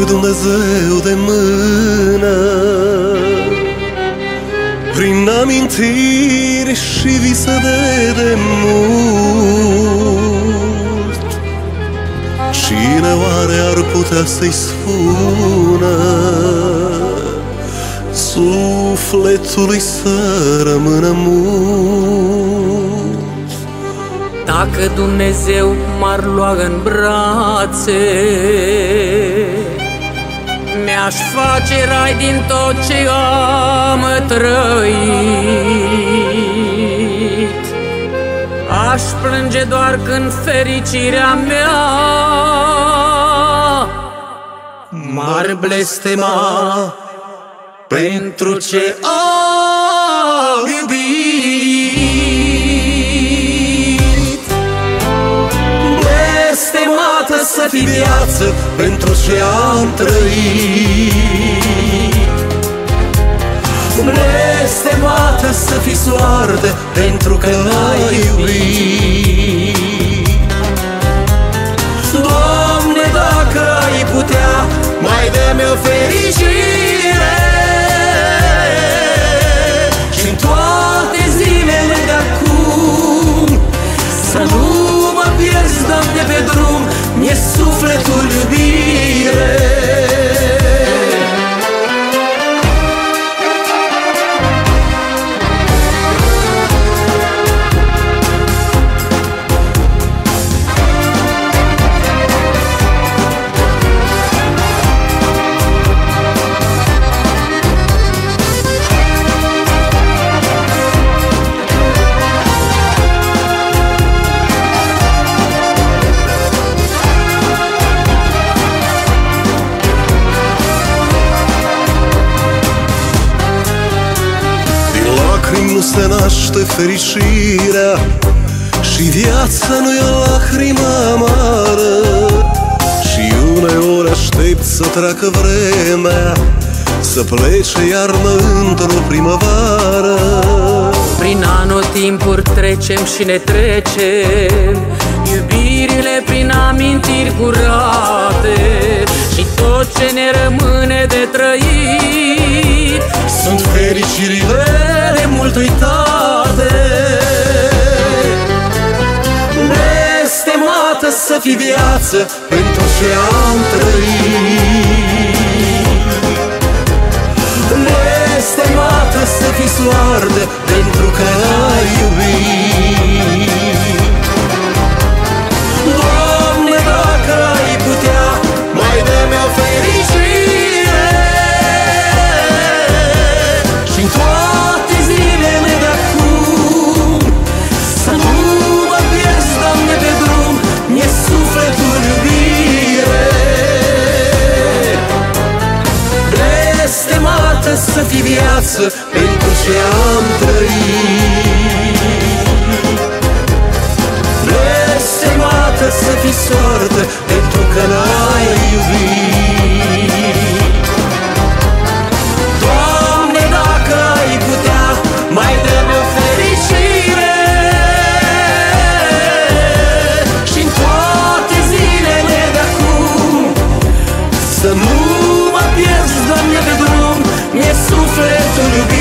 Dumnezeu de mână, prin amintiri și vise de demult. Cine oare ar putea să-i spună sufletului să rămână mult? Dacă Dumnezeu m-ar lua în brațe, mi-aș face rai din tot ce am trăit. Aș plânge doar când fericirea mea m-ar blestema pentru ce am iubit. Blestemată să fii viață pentru ce am trăit. Blestemată să fii soarte pentru că n-ai iubit. Doamne, dacă ai putea, mai dă-mi o fericire și-n toate zilele de acum să nu mă pierzi, Doamne, pe drum, mi-e sufletul iubire. Nu se naște fericirea și viața nu e o lacrimă amară. Și uneori aștept să treacă vremea, să plece iarnă într-o primăvară. Prin anotimpuri trecem și ne trecem, iubirile prin amintiri curate, și tot ce ne rămâne de trăit sunt fericirile de mult uitate. Blestemată să fii viață pentru ce am trăit. Blestemată să fii soartă pentru că n-ai iubit. Doamne, dacă ai putea, mai dă-mi o fericire și-n toate zilele de acum să nu mă pierzi, Doamne, pe drum, mi-e sufletul iubire. Blestemată să fii viață pentru ce am trăit. Blestemată să fii soartă pentru că n-ai iubit. Doamne, dacă ai putea, mai dă-mi o fericire și-n toate zilele de acum să nu mă pierzi, Doamne, pe drum, mi-e sufletul iubit.